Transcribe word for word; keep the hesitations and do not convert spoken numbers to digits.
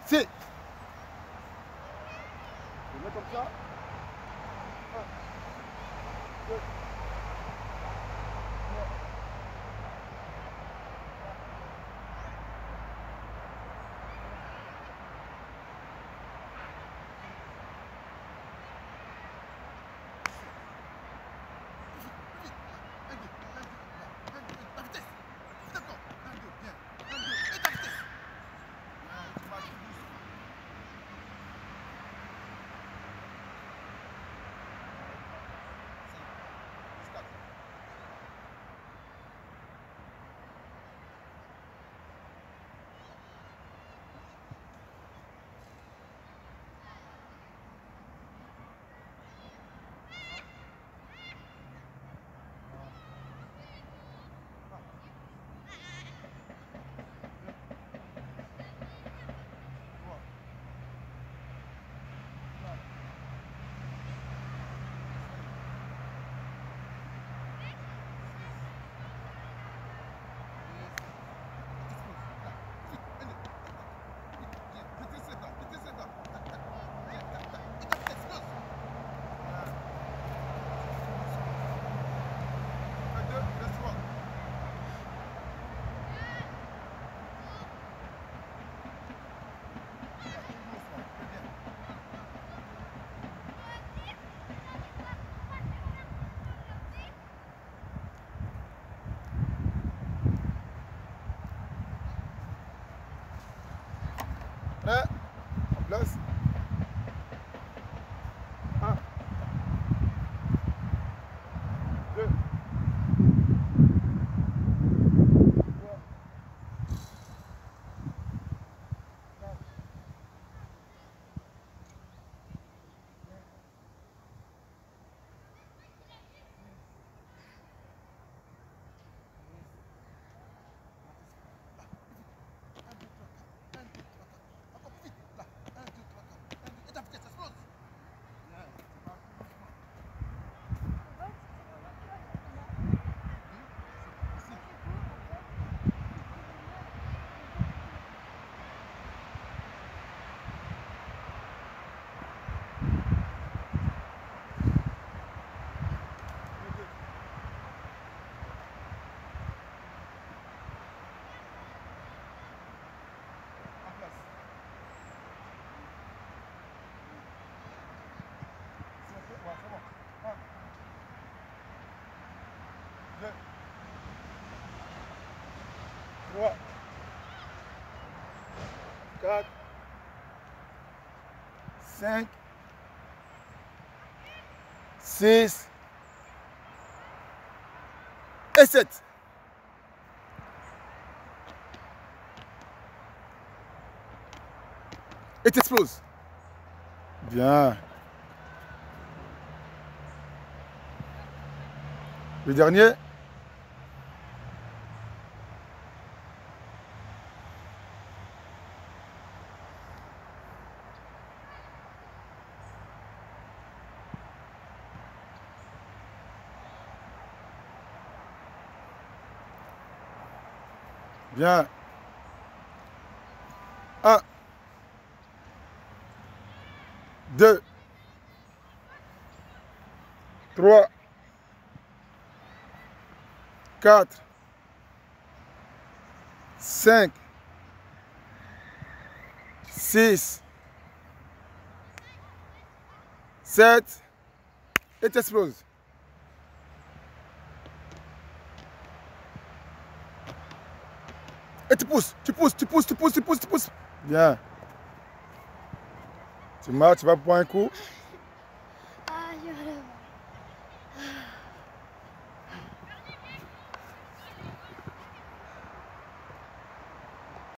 C'est. Je mets comme ça. un, deux, prêt, en place. un, deux, trois, quatre, deux, trois, quatre, cinq, six et sept. Et t'exploses. Bien. Le dernier. Bien. Un. Deux. Trois. Quatre. Cinq. Six. Sept. Et t'exploses. Et tu pousses, tu pousses, tu pousses, tu pousses, tu pousses, tu pousses. Bien. Tu marches, tu vas boire un coup.